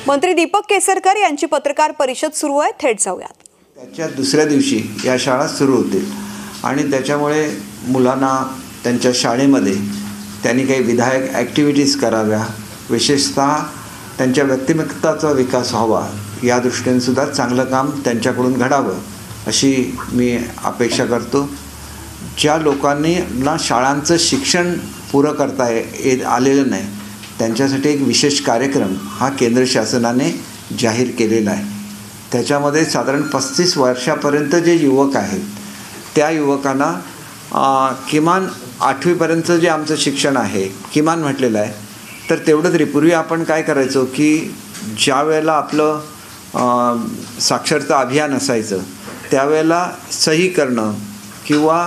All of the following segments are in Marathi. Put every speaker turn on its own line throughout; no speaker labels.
मंत्री दीपक केसरकर यांची पत्रकार परिषद सुरू आहे, थेट जाऊयात.
त्याच्या दुसऱ्या दिवशी या शाळा सुरू होतील आणि त्याच्यामुळे मुलांना त्यांच्या शाळेमध्ये त्यांनी काही विधायक ॲक्टिव्हिटीज कराव्या, विशेषतः त्यांच्या व्यक्तिमत्वाचा विकास व्हावा या दृष्टीने सुद्धा चांगलं काम त्यांच्याकडून घडावं अशी मी अपेक्षा करतो. ज्या लोकांनी शाळांचं शिक्षण पुरं करता येत आलेलं नाही त्यांच्यासाठी एक विशेष कार्यक्रम हा केंद्र शासनाने जाहीर केलेला आहे. त्याच्यामध्ये साधारण 35 वर्षापर्यंत जे युवक आहेत त्या युवकांना किमान 8वीपर्यंत जे आमचं शिक्षण आहे किमान म्हटलेलं आहे, तर तेवढं तरी पूर्वी आपण काय करायचो की ज्या वेळेला आपलं साक्षरता अभियान असायचं त्यावेळेला सही करणं किंवा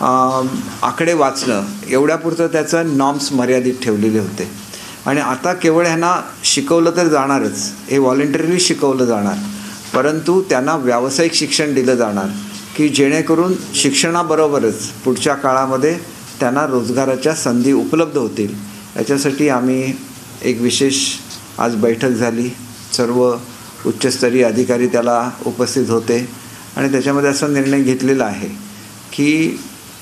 आकडे वाचणं एवढ्यापुरतं त्याचं नॉर्म्स मर्यादित ठेवलेले होते. आणि आता केवळ ह्यांना शिकवलं तर जाणारच, हे व्हॉलेंटरीली शिकवलं जाणार, परंतु त्यांना व्यावसायिक शिक्षण दिलं जाणार की जेणेकरून शिक्षणाबरोबरच पुढच्या काळामध्ये त्यांना रोजगाराच्या संधी उपलब्ध होतील. याच्यासाठी आम्ही एक विशेष आज बैठक झाली, सर्व उच्चस्तरीय अधिकारी त्याला उपस्थित होते आणि त्याच्यामध्ये असा निर्णय घेतलेला आहे की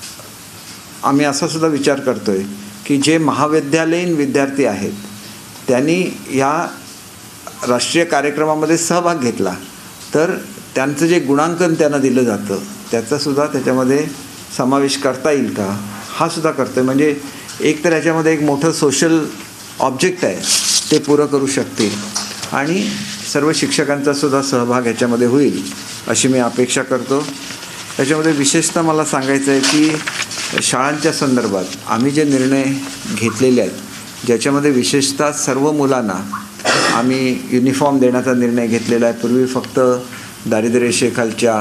आम्ही असा सुद्धा विचार करतो आहे की जे महाविद्यालयीन विद्यार्थी आहेत त्यांनी या राष्ट्रीय कार्यक्रमामध्ये सहभाग घेतला तर त्यांचं जे गुणांकन त्यांना दिलं जातं त्याचासुद्धा त्याच्यामध्ये समावेश करता येईल का हा सुद्धा करतो आहे. म्हणजे एक तर याच्यामध्ये एक मोठं सोशल ऑब्जेक्ट आहे ते पुरं करू शकतील आणि सर्व शिक्षकांचासुद्धा सहभाग याच्यामध्ये होईल अशी मी अपेक्षा करतो. याच्यामध्ये विशेषतः मला सांगायचं आहे की शाळांच्या संदर्भात आम्ही जे निर्णय घेतलेले आहेत ज्याच्यामध्ये विशेषतः सर्व मुलांना आम्ही युनिफॉर्म देण्याचा निर्णय घेतलेला आहे. पूर्वी फक्त दारिद्र्यरेषेखालच्या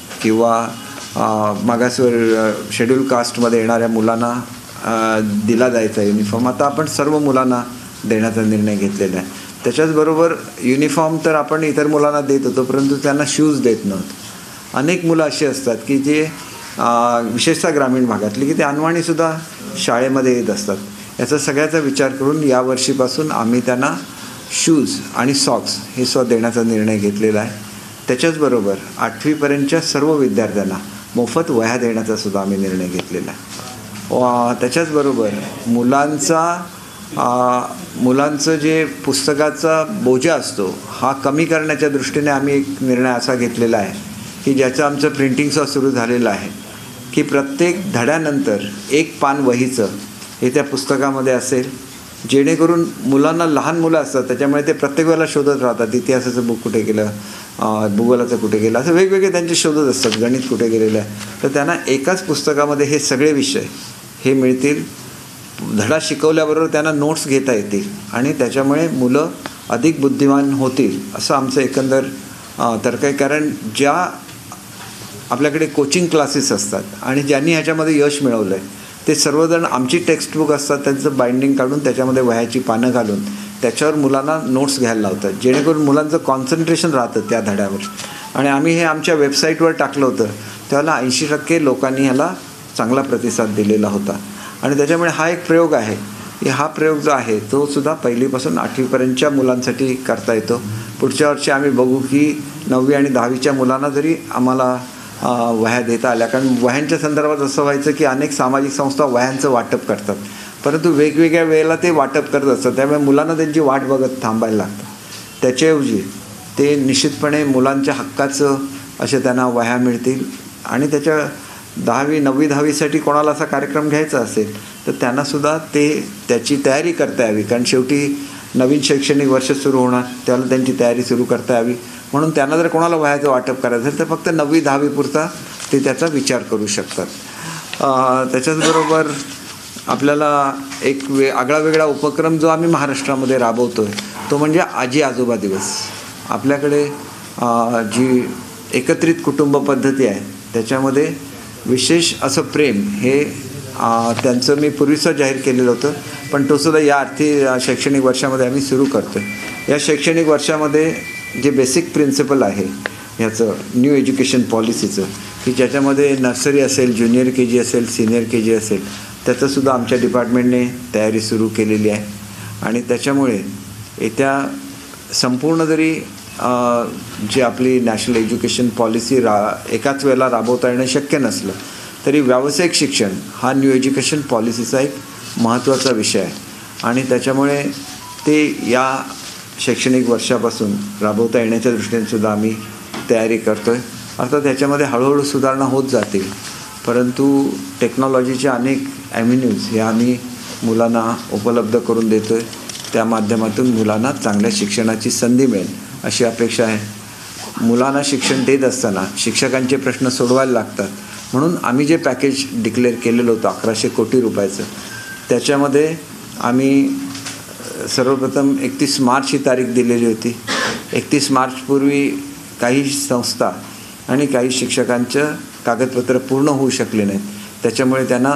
किंवा मागासवर शेड्यूल कास्टमध्ये येणाऱ्या मुलांना दिला जायचा युनिफॉर्म, आता आपण सर्व मुलांना देण्याचा निर्णय घेतलेला आहे. त्याच्याचबरोबर युनिफॉर्म तर आपण इतर मुलांना देत होतो परंतु त्यांना शूज देत नव्हतो. अनेक मुलं अशी असतात की जे विशेषतः ग्रामीण भागातली की ते अनवाणीसुद्धा शाळेमध्ये येत असतात. याचा सगळ्याचा विचार करून यावर्षीपासून आम्ही त्यांना शूज आणि सॉक्स हे सुद्धा देण्याचा निर्णय घेतलेला आहे. त्याच्याचबरोबर 8वीपर्यंतच्या सर्व विद्यार्थ्यांना मोफत वह्या देण्याचा सुद्धा आम्ही निर्णय घेतलेला आहे. त्याच्याचबरोबर मुलांचं जे पुस्तकाचा बोजा असतो हा कमी करण्याच्या दृष्टीने आम्ही एक निर्णय असा घेतलेला आहे की ज्याचं आमचं प्रिंटिंगसुद्धा सुरू झालेलं आहे की प्रत्येक धड्यानंतर एक पान वहीचं हे त्या पुस्तकामध्ये असेल जेणेकरून मुलांना लहान मुलं असतात त्याच्यामुळे ते प्रत्येक वेळेला शोधत राहतात इतिहासाचं बुक कुठे गेलं, भूगोलाचं कुठे गेलं, असं वेगवेगळे त्यांचे शोधत असतात, गणित कुठे गेलेलं आहे. तर त्यांना एकाच पुस्तकामध्ये हे सगळे विषय हे मिळतील. धडा शिकवल्याबरोबर त्यांना नोट्स घेता येतील आणि त्याच्यामुळे मुलं अधिक बुद्धिमान होतील असं आमचं एकंदर तर्क आहे. कारण ज्या आपल्याकडे कोचिंग क्लासेस असतात आणि ज्यांनी ह्याच्यामध्ये यश मिळवलं आहे ते सर्वजण आमची टेक्स्टबुक असतात त्यांचं बाइंडिंग काढून त्याच्यामध्ये वह्याची पानं घालून त्याच्यावर मुलांना नोट्स घ्यायला लावतात जेणेकरून मुलांचं कॉन्सन्ट्रेशन राहतं त्या धड्यावर. आणि आम्ही हे आमच्या वेबसाईटवर टाकलं होतं त्यावेळेला 80% लोकांनी ह्याला चांगला प्रतिसाद दिलेला होता. आणि त्याच्यामुळे हा एक प्रयोग आहे की हा प्रयोग जो आहे तो सुद्धा 1लीपासून 8वीपर्यंतच्या मुलांसाठी करता येतो. पुढच्या वर्षी आम्ही बघू की 9वी आणि 10वीच्या मुलांना जरी आम्हाला वह्या देता आल्या, कारण वह्यांच्या संदर्भात असं व्हायचं की अनेक सामाजिक संस्था वह्यांचं वाटप करतात परंतु वेगवेगळ्या वेळेला ते वाटप करत असतात त्यामुळे मुलांना त्यांची वाट बघत थांबायला लागतं. त्याच्याऐवजी ते निश्चितपणे मुलांच्या हक्काचं असे त्यांना वह्या मिळतील. आणि त्याच्या 10वी 9वी 10वीसाठी कोणाला असा कार्यक्रम घ्यायचा असेल तर त्यांनासुद्धा त्याची तयारी करता यावी, कारण शेवटी नवीन शैक्षणिक वर्ष सुरू होणार त्याला त्यांची तयारी सुरू करता यावी. म्हणून त्यांना जर कोणाला वह्याचं वाटप करायचं असेल तर फक्त 9वी 10वी पुरता ते त्याचा विचार करू शकतात. त्याच्याचबरोबर आपल्याला एक आगळा वेगळा उपक्रम जो आम्ही महाराष्ट्रामध्ये राबवतो आहे तो म्हणजे आजी आजोबा दिवस. आपल्याकडे जी एकत्रित कुटुंब पद्धती आहे त्याच्यामध्ये विशेष असं प्रेम हे त्यांचं मी पूर्वीचं जाहीर केलेलं होतं पण तो सुद्धा या शैक्षणिक वर्षामध्ये आम्ही सुरू करतो आहे. या शैक्षणिक वर्षामध्ये जे बेसिक प्रिन्सिपल आहे ह्याचं न्यू एज्युकेशन पॉलिसीचं की ज्याच्यामध्ये नर्सरी असेल, ज्युनियर KG असेल, सिनियर KG असेल त्याचंसुद्धा आमच्या डिपार्टमेंटने तयारी सुरू केलेली आहे. आणि त्याच्यामुळे येत्या संपूर्ण जरी जी आपली नॅशनल एज्युकेशन पॉलिसी एकाच वेळेला राबवता येणं शक्य नसलं तरी व्यावसायिक शिक्षण हा न्यू एज्युकेशन पॉलिसीचा एक महत्त्वाचा विषय आहे आणि त्याच्यामुळे ते या शैक्षणिक वर्षापासून राबवता येण्याच्या दृष्टीने सुद्धा आम्ही तयारी करतो आहे. अर्थात त्याच्यामध्ये हळूहळू सुधारणा होत जातील, परंतु टेक्नॉलॉजीचे अनेक ॲव्हेन्यूज हे आम्ही मुलांना उपलब्ध करून देतो आहे. त्या माध्यमातून मुलांना चांगल्या शिक्षणाची संधी मिळेल अशी अपेक्षा आहे. मुलांना शिक्षण देत असताना शिक्षकांचे प्रश्न सोडवायला लागतात, म्हणून आम्ही जे पॅकेज डिक्लेअर केलेलं होतं 1100 कोटी रुपयाचं, त्याच्यामध्ये आम्ही सर्वप्रथम 31 मार्च ही तारीख दिलेली होती. 31 मार्चपूर्वी काही संस्था आणि काही शिक्षकांचं कागदपत्र पूर्ण होऊ शकले नाहीत. त्याच्यामुळे त्यांना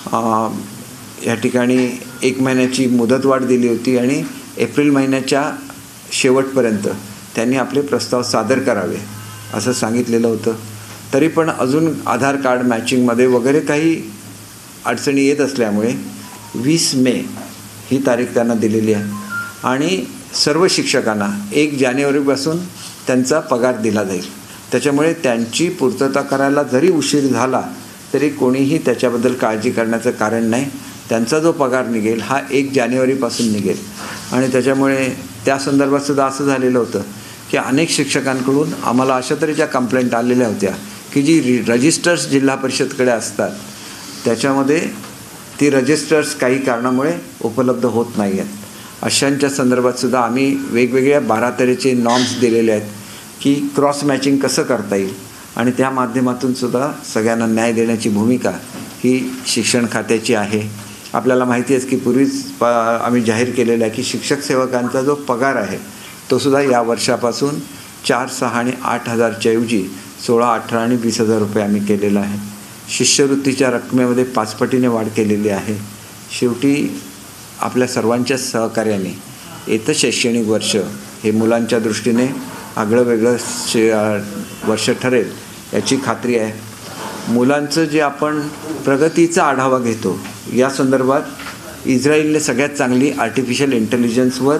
या ठिकाणी 1 महिन्याची मुदतवाढ दिली होती आणि एप्रिल महिन्याच्या शेवटपर्यंत त्यांनी आपले प्रस्ताव सादर करावे असं सांगितलेलं होतं. तरी पण अजून आधार कार्ड मॅचिंगमध्ये वगैरे काही अडचणी येत असल्यामुळे 20 मे ही तारीख त्यांना दिलेली आहे आणि सर्व शिक्षकांना 1 जानेवारीपासून त्यांचा पगार दिला जाईल. त्याच्यामुळे त्यांची पूर्तता करायला जरी उशीर झाला तरी कोणीही त्याच्याबद्दल काळजी करण्याचं कारण नाही. त्यांचा जो पगार निघेल हा 1 जानेवारीपासून निघेल आणि त्याच्यामुळे त्या संदर्भात सुद्धा असं झालेलं होतं की अनेक शिक्षकांकडून आम्हाला अशा तऱ्हेच्या कंप्लेंट आलेल्या होत्या की जी रजिस्टर्स जिल्हा परिषदकडे असतात त्याच्यामध्ये ती रजिस्टर्स काही कारणामुळे उपलब्ध होत नाही आहेत. अशांच्या संदर्भात सुद्धा आम्ही वेगवेगळ्या 12 तऱ्हेचे नॉर्म्स दिलेले आहेत की क्रॉस मॅचिंग कसं करता येईल आणि त्या माध्यमातून सुद्धा सगळ्यांना न्याय देण्याची भूमिका ही शिक्षण खात्याची आहे. आपल्याला माहिती आहे की पूर्वीच आम्ही जाहीर केलेलं आहे की शिक्षक सेवकांचा जो पगार आहे तो सुद्धा या वर्षापासून 4, 6 आणि 8 हजारच्या ऐवजी 16, 18 आणि 20 हजार रुपये आम्ही केलेला आहे. शिष्यवृत्तीच्या रकमेमध्ये 5 पटीने वाढ केलेली आहे. शेवटी आपल्या सर्वांच्या सहकार्याने येतं शैक्षणिक वर्ष हे मुलांच्या दृष्टीने आगळं वेगळं वर्ष ठरेल याची खात्री आहे. मुलांचं जे आपण प्रगतीचा आढावा घेतो या संदर्भात इस्रायलने सगळ्यात चांगली आर्टिफिशियल इंटेलिजन्सवर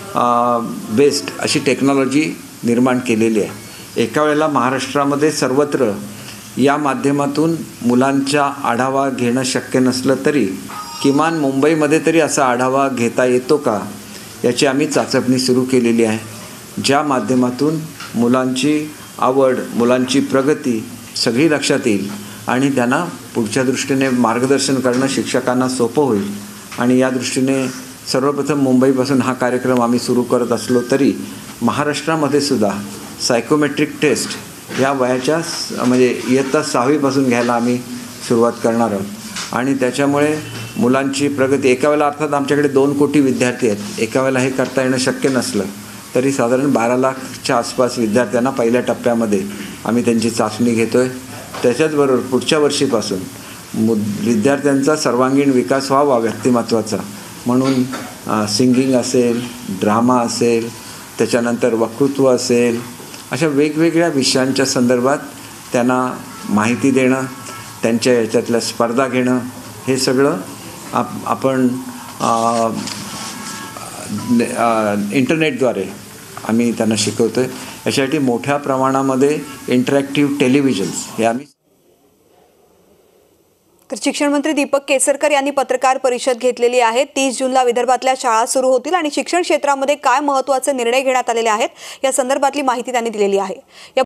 बेस्ड अशी टेक्नॉलॉजी निर्माण केलेली आहे. एका वेळेला महाराष्ट्रामध्ये सर्वत्र या माध्यमातून मुलांचा आढावा घेणं शक्य नसलं तरी किमान मुंबईमध्ये तरी असा आढावा घेता येतो का याची आम्ही चाचपणी सुरू केलेली आहे, ज्या माध्यमातून मुलांची आवड, मुलांची प्रगती सगळी लक्षात येईल आणि त्यांना पुढच्या दृष्टीने मार्गदर्शन करणं शिक्षकांना सोपं होईल. आणि या दृष्टीने सर्वप्रथम मुंबईपासून हा कार्यक्रम आम्ही सुरू करत असलो तरी महाराष्ट्रामध्ये सुद्धा सायकोमेट्रिक टेस्ट ह्या वयाच्या म्हणजे इयत्ता 6वीपासून घ्यायला आम्ही सुरुवात करणार आहोत आणि त्याच्यामुळे मुलांची प्रगती एका वेळेला अर्थात आमच्याकडे 2 कोटी विद्यार्थी आहेत. एका वेळेला हे करता येणं शक्य नसलं तरी साधारण 12 लाखच्या आसपास विद्यार्थ्यांना पहिल्या टप्प्यामध्ये आम्ही त्यांची चाचणी घेतो आहे. त्याच्याचबरोबर पुढच्या वर्षीपासून विद्यार्थ्यांचा सर्वांगीण विकास व्हावा व्यक्तिमत्त्वाचा म्हणून सिंगिंग असेल, ड्रामा असेल, त्याच्यानंतर वक्तृत्व असेल, अशा वेगवेगळ्या विषयांच्या संदर्भात त्यांना माहिती देणं, त्यांच्या याच्यातल्या स्पर्धा घेणं हे सगळं आपण इंटरनेटद्वारे आम्ही त्यांना शिकवतो आहे. यासाठी मोठ्या प्रमाणामध्ये इंटरॅक्टिव्ह टेलिव्हिजन्स हे आम्ही.
तर शिक्षण मंत्री दीपक केसरकर यांनी पत्रकार परिषद घेतलेली आहे. 30 जूनला विदर्भातल्या शाळा सुरू होतील आणि शिक्षण क्षेत्रामध्ये काय महत्त्वाचे निर्णय घेण्यात आलेले आहेत या संदर्भातली माहिती त्यांनी दिलेली आहे.